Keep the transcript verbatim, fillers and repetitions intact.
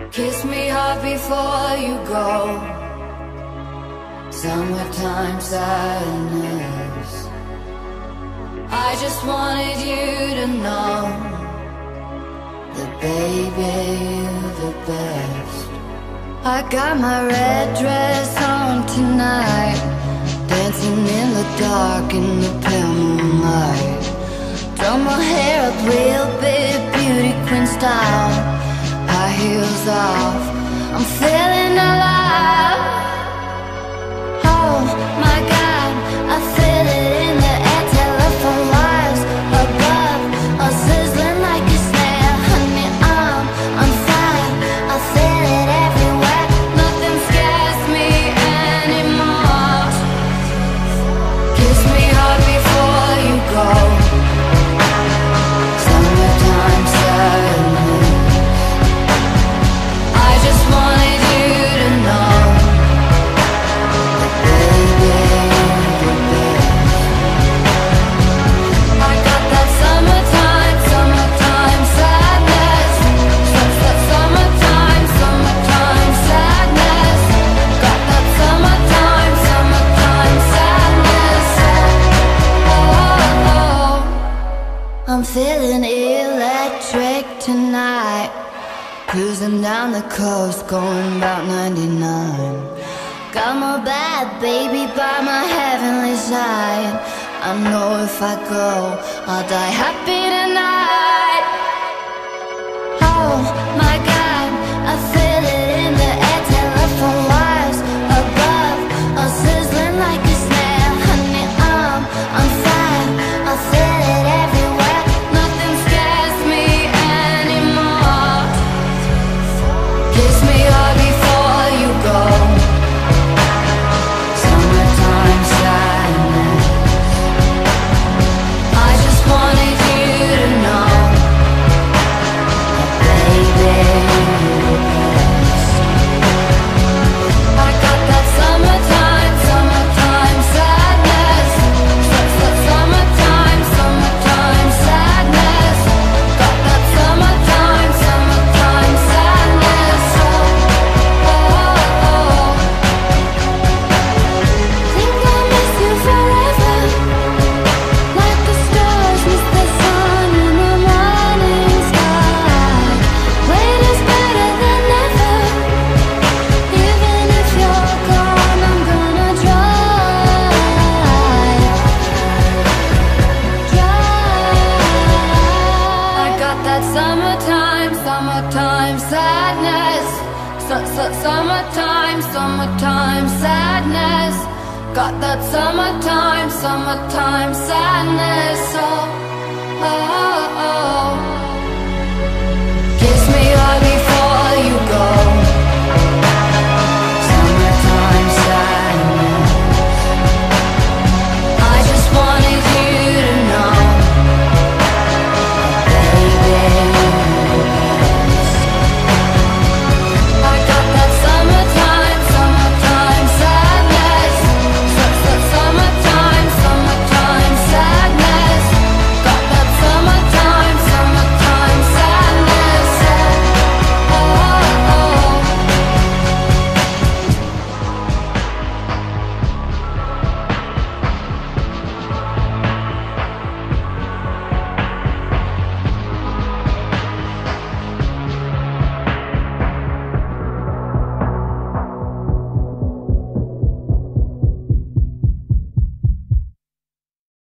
Kiss me hard before you go. Summertime sadness. I just wanted you to know that baby, you're the best. I got my red dress on tonight, dancing in the dark in the pale moonlight. Drum my hair up real big, beauty queen style. High heels off, I'm feeling alive. Oh my God, I feel it in the air. Telephone wires above, all sizzling like a snare. Honey, I'm on fire, I feel it everywhere. Nothing scares me anymore. Kiss me hard before you go. Summertime sadness. I just wanted you to know that baby, you're the best. I got that summertime, summertime sadness. That's that summertime, summertime sadness. Got that summertime, summertime sadness. Oh, oh, oh. I'm feeling electric tonight. Cruising down the coast, going about ninety-nine. Got my bad baby by my heavenly side. I know if I go, I'll die happy tonight. Oh my God, I feel it in the air. Telephone wires above, all sizzling like a snare. Honey, I'm on fire, I feel it everywhere. Nothing scares me anymore. Kiss me hard before you go. Summertime sadness. I just wanted you to know that baby, you're the best. I got that summertime, summertime sadness. That's that summertime, summertime sadness. Got that summertime, summertime sadness. Oh, oh, oh. Think I'll miss you forever, like the stars miss the sun in the morning sky. Wait is better than never. Even if you're gone, I'm gonna try, try. I got that summertime, summertime sadness. Su- su- Summertime, summertime sadness. Got that summertime, summertime sadness. Oh, oh, oh.